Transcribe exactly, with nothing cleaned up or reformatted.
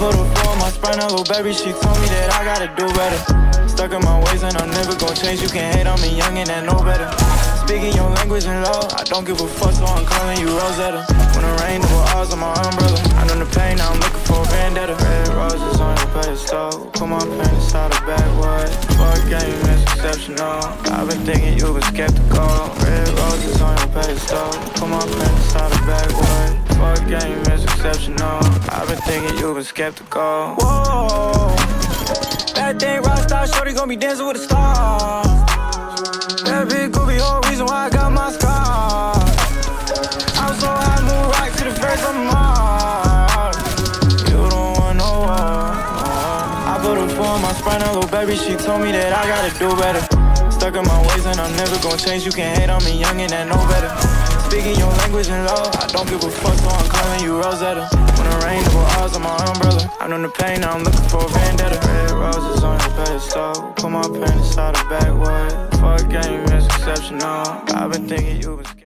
put a four on my spine, a little baby, she told me that I gotta do better. Stuck in my ways and I'm never gonna change. You can hate on me, youngin' and know better. Speaking your language in love, I don't give a fuck, so I'm calling you Rosetta. When it rain, double R's on my umbrella. I know the pain, now I'm looking for a vendetta. Red roses on your pedestal, put my pen inside a backwood. Fuck game is exceptional, I've been thinking you been skeptical. Red roses on your pedestal, put my pen inside a backwood. Fuck game is exceptional, I've been thinking you been skeptical. Whoa, that thing rockstar, shorty gon' be dancing with a star. That big goofy, whole reason why I got my scars. I'm so high, move right to the face of Mars. You don't want no war. I put a four on my spine, a little baby, she told me that I gotta do better. Stuck in my ways and I'm never gonna change. You can hate on me, youngin' and know better. Speaking your language in love, I don't give a fuck, so I'm calling you Rosetta. When it rain, double R's on my umbrella. I know the pain, now I'm looking for a vendetta. Red roses on your pedestal, put my pen inside a backwood. Fuck game is exceptional, I've been thinking you was